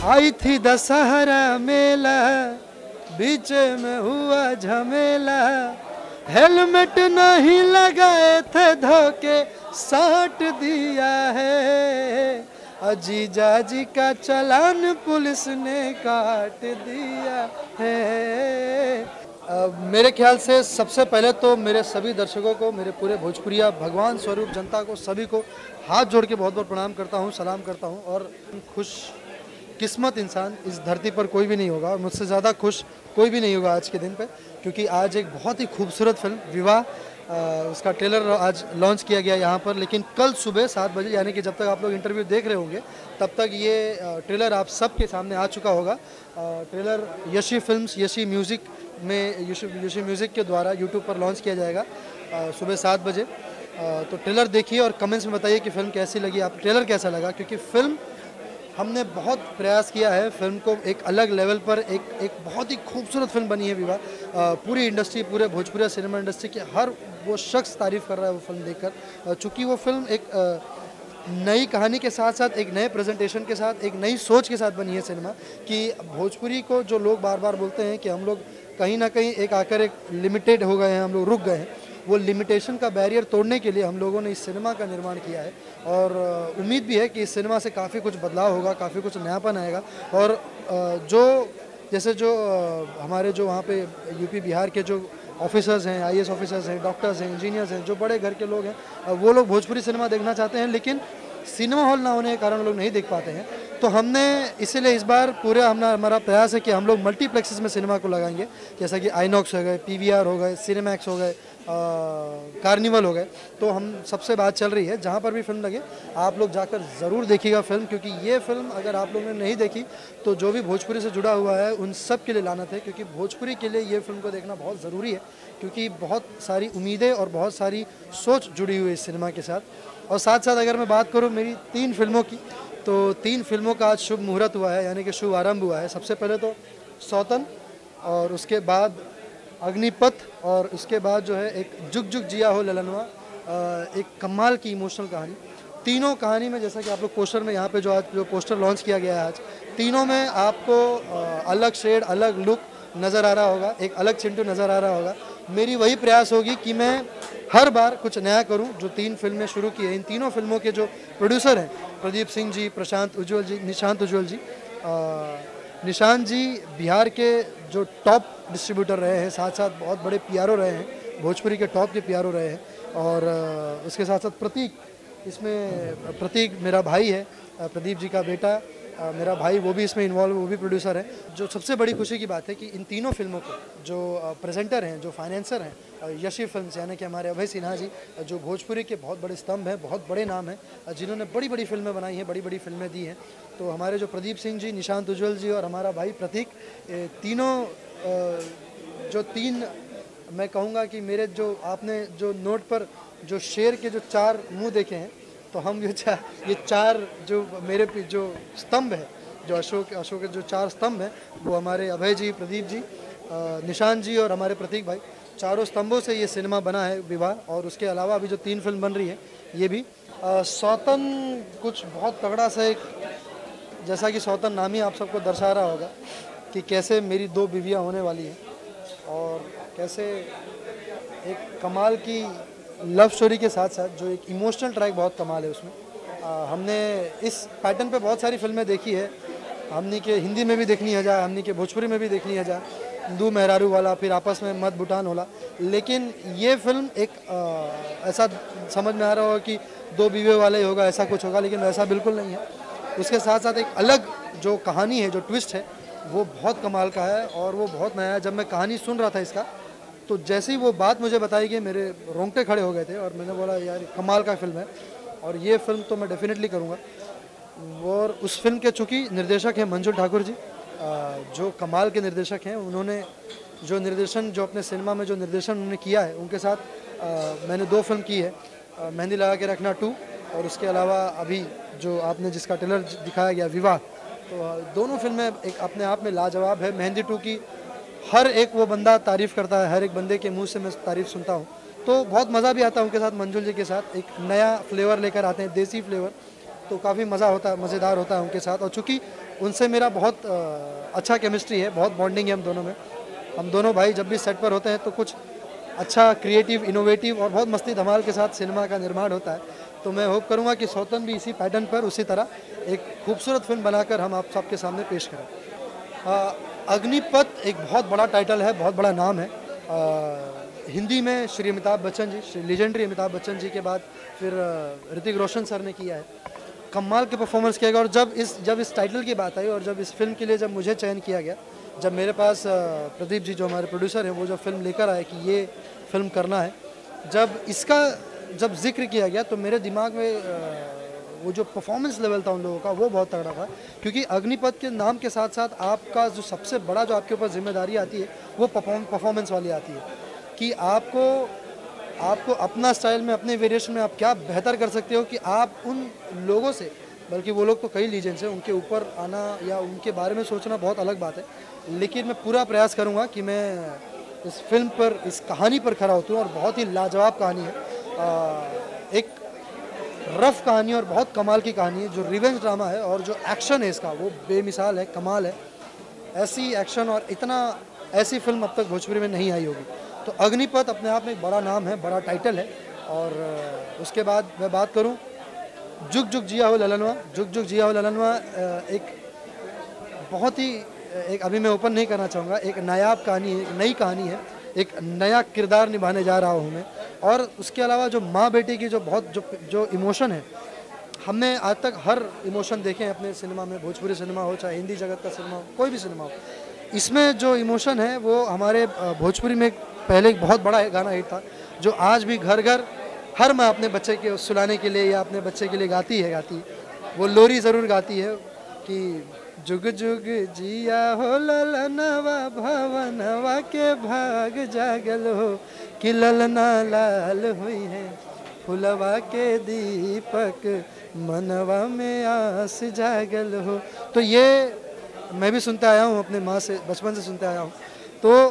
आई थी दशहरा मेला, बीच में हुआ झमेला, हेलमेट नहीं लगाए थे धोखे साट दिया है, अजीजा जी का चालान पुलिस ने काट दिया है। मेरे ख्याल से सबसे पहले तो मेरे सभी दर्शकों को, मेरे पूरे भोजपुरिया भगवान स्वरूप जनता को, सभी को हाथ जोड़ के बहुत बहुत प्रणाम करता हूँ, सलाम करता हूँ। और खुश किस्मत इंसान इस धरती पर कोई भी नहीं होगा, और मुझसे ज़्यादा खुश कोई भी नहीं होगा आज के दिन पे, क्योंकि आज एक बहुत ही खूबसूरत फिल्म विवाह, उसका ट्रेलर आज लॉन्च किया गया यहाँ पर। लेकिन कल सुबह 7 बजे, यानी कि जब तक आप लोग इंटरव्यू देख रहे होंगे तब तक ये ट्रेलर आप सबके सामने आ चुका होगा। Trailer Yashi films, Yashi music में, यशी म्यूज़िक के द्वारा यूट्यूब पर लॉन्च किया जाएगा सुबह 7 बजे। तो ट्रेलर देखिए और कमेंट्स में बताइए कि फ़िल्म कैसी लगी, आप ट्रेलर कैसा लगा, क्योंकि फ़िल्म हमने बहुत प्रयास किया है फिल्म को एक अलग लेवल पर, एक बहुत ही खूबसूरत फिल्म बनी है विवाह। पूरी इंडस्ट्री, पूरे भोजपुरी सिनेमा इंडस्ट्री के हर वो शख्स तारीफ़ कर रहा है वो फिल्म देखकर, चूँकि वो फिल्म एक नई कहानी के साथ साथ एक नए प्रेजेंटेशन के साथ, एक नई सोच के साथ बनी है सिनेमा। कि भोजपुरी को जो लोग बार बार बोलते हैं कि हम लोग कहीं ना कहीं एक आकर एक लिमिटेड हो गए हैं, हम लोग रुक गए हैं, वो लिमिटेशन का बैरियर तोड़ने के लिए हम लोगों ने इस सिनेमा का निर्माण किया है। और उम्मीद भी है कि इस सिनेमा से काफ़ी कुछ बदलाव होगा, काफ़ी कुछ नयापन आएगा। और जो जैसे जो हमारे जो वहाँ पे यूपी बिहार के जो ऑफिसर्स हैं, आईएएस ऑफिसर्स हैं, डॉक्टर्स हैं, इंजीनियर्स हैं, जो बड़े घर के लोग हैं, वो लोग भोजपुरी सिनेमा देखना चाहते हैं, लेकिन सिनेमा हॉल ना होने के कारण लोग नहीं देख पाते हैं। तो हमने इसीलिए इस बार पूरा हमारा प्रयास है कि हम लोग मल्टीप्लेक्सेस में सिनेमा को लगाएंगे, जैसा कि आइनॉक्स हो गए, पीवीआर हो गए, सिनेमैक्स हो गए, कार्निवल हो गए। तो हम सबसे बात चल रही है, जहाँ पर भी फिल्म लगे आप लोग जाकर ज़रूर देखिएगा फिल्म, क्योंकि ये फिल्म अगर आप लोगों ने नहीं देखी तो जो भी भोजपुरी से जुड़ा हुआ है उन सब के लिए लानत है, क्योंकि भोजपुरी के लिए ये फिल्म को देखना बहुत ज़रूरी है, क्योंकि बहुत सारी उम्मीदें और बहुत सारी सोच जुड़ी हुई है इस सिनेमा के साथ। और साथ साथ अगर मैं बात करूँ मेरी 3 फिल्मों की, तो 3 फिल्मों का आज शुभ मुहूर्त हुआ है, यानी कि शुभ आरंभ हुआ है। सबसे पहले तो सौतन, और उसके बाद अग्निपथ, और उसके बाद जो है एक जुग जुग जिया हो ललनवा, एक कमाल की इमोशनल कहानी। तीनों कहानी में, जैसा कि आप लोग पोस्टर में यहाँ पे जो आज जो पोस्टर लॉन्च किया गया है आज, तीनों में आपको अलग शेड, अलग लुक नज़र आ रहा होगा, एक अलग चिंटू नज़र आ रहा होगा। मेरी वही प्रयास होगी कि मैं हर बार कुछ नया करूं। जो 3 फिल्में शुरू की है, इन तीनों फिल्मों के जो प्रोड्यूसर हैं, प्रदीप सिंह जी, प्रशांत उज्ज्वल जी, निशांत उज्ज्वल जी, निशांत जी बिहार के जो टॉप डिस्ट्रीब्यूटर रहे हैं, साथ साथ बहुत बड़े पीआरओ रहे हैं, भोजपुरी के टॉप के पीआरओ रहे हैं। और उसके साथ साथ प्रतीक, इसमें प्रतीक मेरा भाई है, प्रदीप जी का बेटा मेरा भाई, वो भी इसमें इन्वॉल्व, वो भी प्रोड्यूसर है। जो सबसे बड़ी खुशी की बात है कि इन तीनों फिल्मों को जो प्रेजेंटर हैं, जो फाइनेंसर हैं, यशी फिल्म्स, यानी कि हमारे अभय सिन्हा जी, जो भोजपुरी के बहुत बड़े स्तंभ हैं, बहुत बड़े नाम हैं, जिन्होंने बड़ी बड़ी फिल्में बनाई हैं, बड़ी बड़ी फिल्में दी हैं। तो हमारे जो प्रदीप सिंह जी, निशांत उज्ज्वल जी और हमारा भाई प्रतीक, तीनों जो 3, मैं कहूँगा कि मेरे जो आपने जो नोट पर जो शेर के जो 4 मुँह देखे हैं, तो हम ये 4 जो मेरे जो स्तंभ है, जो अशोक के जो 4 स्तंभ हैं, वो हमारे अभय जी, प्रदीप जी, निशांत जी और हमारे प्रतीक भाई, चारों स्तंभों से ये सिनेमा बना है विवाह। और उसके अलावा अभी जो 3 फिल्म बन रही है, ये भी सौतन कुछ बहुत तगड़ा सा एक, जैसा कि सौतन नाम ही आप सबको दर्शा रहा होगा कि कैसे मेरी 2 बीवियाँ होने वाली हैं, और कैसे एक कमाल की लव स्टोरी के साथ साथ जो एक इमोशनल ट्रैक बहुत कमाल है उसमें। हमने इस पैटर्न पे बहुत सारी फिल्में देखी है, हमने के हिंदी में भी देखनी है जा, हमने के भोजपुरी में भी देखनी है जा, दू मेहरारू वाला, फिर आपस में मत बुटान होला। लेकिन ये फिल्म एक ऐसा समझ में आ रहा होगा कि 2 बीवे वाला ही होगा, ऐसा कुछ होगा, लेकिन वैसा बिल्कुल नहीं है। उसके साथ साथ एक अलग जो कहानी है, जो ट्विस्ट है, वो बहुत कमाल का है और वो बहुत नया है। जब मैं कहानी सुन रहा था इसका, तो जैसे ही वो बात मुझे बताई गई, मेरे रोंगटे खड़े हो गए थे और मैंने बोला यार कमाल का फिल्म है, और ये फिल्म तो मैं डेफिनेटली करूँगा। और उस फिल्म के चूँकि निर्देशक हैं मंजुल ठाकुर जी, जो कमाल के निर्देशक हैं। उन्होंने जो निर्देशन, जो अपने सिनेमा में जो निर्देशन उन्होंने किया है, उनके साथ मैंने 2 फिल्म की है, मेहंदी लगा के रखना 2, और उसके अलावा अभी जो आपने जिसका ट्रेलर दिखाया गया विवाह, तो दोनों फिल्में एक अपने आप में लाजवाब है। मेहंदी 2 की हर एक वो बंदा तारीफ़ करता है, हर एक बंदे के मुंह से मैं तारीफ़ सुनता हूँ, तो बहुत मज़ा भी आता है उनके साथ। मंजुल जी के साथ एक नया फ्लेवर लेकर आते हैं, देसी फ्लेवर, तो काफ़ी मज़ा होता है, मज़ेदार होता है उनके साथ। और चूँकि उनसे मेरा बहुत अच्छा केमिस्ट्री है, बहुत बॉन्डिंग है हम दोनों में। हम दोनों भाई जब भी सेट पर होते हैं तो कुछ अच्छा क्रिएटिव, इनोवेटिव और बहुत मस्ती धमाल के साथ सिनेमा का निर्माण होता है। तो मैं होप करूंगा कि सौतन भी इसी पैटर्न पर उसी तरह एक खूबसूरत फिल्म बनाकर हम आप सबके सामने पेश करें। अग्निपथ एक बहुत बड़ा टाइटल है, बहुत बड़ा नाम है। हिंदी में श्री अमिताभ बच्चन जी, श्री लेजेंडरी अमिताभ बच्चन जी के बाद फिर ऋतिक रोशन सर ने किया है, कमाल के परफॉर्मेंस किया गया। और जब इस टाइटल की बात आई और जब इस फिल्म के लिए जब मुझे चयन किया गया, जब मेरे पास प्रदीप जी जो हमारे प्रोड्यूसर हैं वो जो फिल्म लेकर आए कि ये फिल्म करना है, जब जिक्र किया गया तो मेरे दिमाग में वो जो परफॉर्मेंस लेवल था उन लोगों का वो बहुत तगड़ा था। क्योंकि अग्निपथ के नाम के साथ साथ आपका जो सबसे बड़ा जो आपके ऊपर जिम्मेदारी आती है वो परफॉर्मेंस वाली आती है कि आपको अपना स्टाइल में, अपने वेरिएशन में आप क्या बेहतर कर सकते हो कि आप उन लोगों से, बल्कि वो लोग तो कई लीजेंड्स हैं, उनके ऊपर आना या उनके बारे में सोचना बहुत अलग बात है। लेकिन मैं पूरा प्रयास करूँगा कि मैं इस फिल्म पर, इस कहानी पर खरा उतरूँ। और बहुत ही लाजवाब कहानी है, एक रफ कहानी और बहुत कमाल की कहानी है। जो रिवेंज ड्रामा है और जो एक्शन है इसका वो बेमिसाल है, कमाल है। ऐसी एक्शन और ऐसी फिल्म अब तक भोजपुरी में नहीं आई होगी। तो अग्निपथ अपने आप में एक बड़ा नाम है, बड़ा टाइटल है। और उसके बाद मैं बात करूं जुग जुग जिया हो ललनवा। जुग जुग जिया हो ललनवा एक बहुत ही एक, अभी मैं ओपन नहीं करना चाहूँगा, एक नायाब कहानी है, एक नई कहानी है, एक नया किरदार निभाने जा रहा हूँ मैं। और उसके अलावा जो माँ बेटी की जो इमोशन है, हमने आज तक हर इमोशन देखे हैं अपने सिनेमा में, भोजपुरी सिनेमा हो चाहे हिंदी जगत का सिनेमा हो, कोई भी सिनेमा हो। इसमें जो इमोशन है वो हमारे भोजपुरी में पहले एक बहुत बड़ा गाना हिट था जो आज भी घर घर हर माँ अपने बच्चे के सुलाने के लिए या अपने बच्चे के लिए गाती है। वो लोरी ज़रूर गाती है कि जुग जुग जिया हो ललनवा, भवनवा के भाग जागल हो, कि ललना लाल हुई है, फुलवा के दीपक मनवा में आस जागल हो। तो ये मैं भी सुनता आया हूँ, अपने माँ से बचपन से सुनते आया हूँ। तो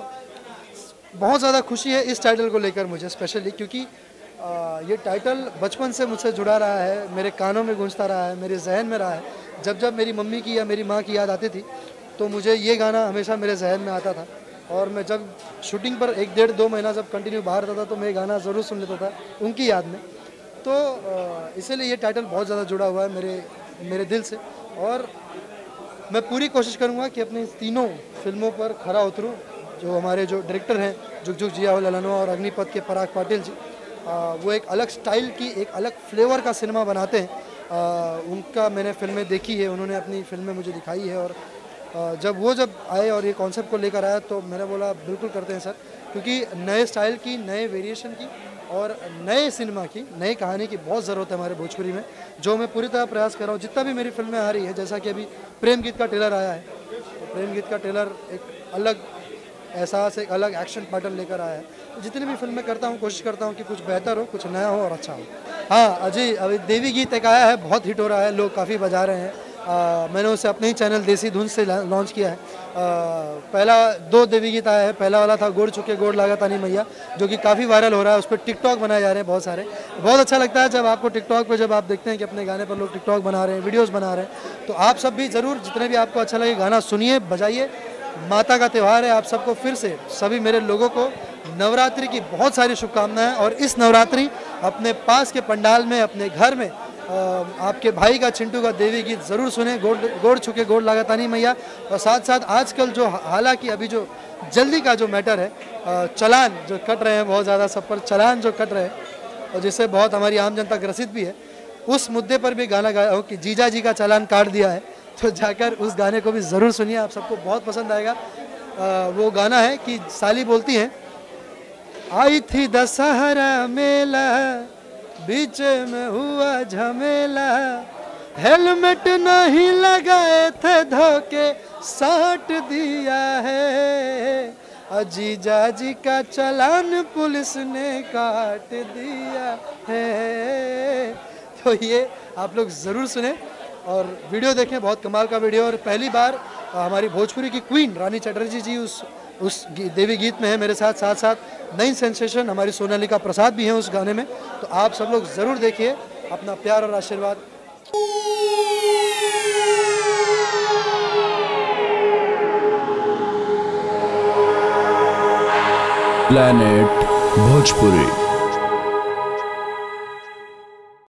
बहुत ज़्यादा खुशी है इस टाइटल को लेकर मुझे स्पेशली, क्योंकि ये टाइटल बचपन से मुझसे जुड़ा रहा है, मेरे कानों में गूंजता रहा है, मेरे जहन में रहा है। जब मेरी मम्मी की या मेरी माँ की याद आती थी तो मुझे ये गाना हमेशा मेरे जहन में आता था। और मैं जब शूटिंग पर 1-1.5-2 महीना जब कंटिन्यू बाहर रहता था तो मैं गाना ज़रूर सुन लेता था उनकी याद में। तो इसीलिए ये टाइटल बहुत ज़्यादा जुड़ा हुआ है मेरे दिल से। और मैं पूरी कोशिश करूँगा कि अपनी तीनों फिल्मों पर खरा उतरूँ। जो हमारे जो डायरेक्टर हैं जुग जुग जिया हो ललनवा और अग्निपथ के पराग पाटिल जी, वो एक अलग स्टाइल की, एक अलग फ्लेवर का सिनेमा बनाते हैं। उनका मैंने फिल्में देखी है, उन्होंने अपनी फिल्में मुझे दिखाई है। और जब आए और ये कॉन्सेप्ट को लेकर आया तो मैंने बोला बिल्कुल करते हैं सर, क्योंकि नए स्टाइल की, नए वेरिएशन की और नए सिनेमा की, नई कहानी की बहुत ज़रूरत है हमारे भोजपुरी में, जो मैं पूरी तरह प्रयास कर रहा हूँ। जितना भी मेरी फिल्में आ रही है, जैसा कि अभी प्रेम गीत का ट्रेलर आया है, तो प्रेम गीत का ट्रेलर एक अलग एहसास, एक अलग एक्शन पैटर्न लेकर आया है। तो जितनी भी फिल्में करता हूँ कोशिश करता हूँ कि कुछ बेहतर हो, कुछ नया हो और अच्छा हो। हाँ अजय, अभी देवी गीत एक आया है, बहुत हिट हो रहा है, लोग काफ़ी बजा रहे हैं। मैंने उसे अपने ही चैनल देसी धुन से लॉन्च किया है। पहला 2 देवी गीत आया है। पहला वाला था गोड़ चुके गोड़ लागा तानी मैया, जो कि काफ़ी वायरल हो रहा है। उस पर टिकटॉक बनाए जा रहे हैं बहुत सारे। बहुत अच्छा लगता है जब आपको टिकटॉक पे जब आप देखते हैं कि अपने गाने पर लोग टिकटॉक बना रहे हैं, वीडियोज़ बना रहे हैं। तो आप सब भी ज़रूर, जितने भी आपको अच्छा लगे गाना सुनिए, बजाइए। माता का त्यौहार है, आप सबको फिर से सभी मेरे लोगों को नवरात्रि की बहुत सारी शुभकामनाएं। और इस नवरात्रि अपने पास के पंडाल में, अपने घर में आपके भाई का, चिंटू का देवी गीत ज़रूर सुने, गोड़ छुके गोड़ लागा तानी मैया। और साथ साथ आजकल जो, हालांकि अभी जो जल्दी का जो मैटर है, चालान जो कट रहे हैं बहुत ज़्यादा, सब पर चालान जो कट रहे हैं और जिससे बहुत हमारी आम जनता ग्रसित भी है, उस मुद्दे पर भी गाना गाया हो कि जीजा जी का चालान काट दिया है। तो जाकर उस गाने को भी ज़रूर सुनिए, आप सबको बहुत पसंद आएगा। वो गाना है कि साली बोलती हैं, आई थी दशहरा मेला, बीच में हुआ झमेला, हेलमेट नहीं लगाए थे धोके साट दिया है, जीजा जी का चालान पुलिस ने काट दिया है। तो ये आप लोग ज़रूर सुने और वीडियो देखें, बहुत कमाल का वीडियो। और पहली बार हमारी भोजपुरी की क्वीन रानी चटर्जी जी उस देवी गीत में है मेरे साथ। साथ साथ नई सेंसेशन हमारी सोनालिका प्रसाद भी हैं उस गाने में। तो आप सब लोग ज़रूर देखिए, अपना प्यार और आशीर्वाद planet bhojpuri।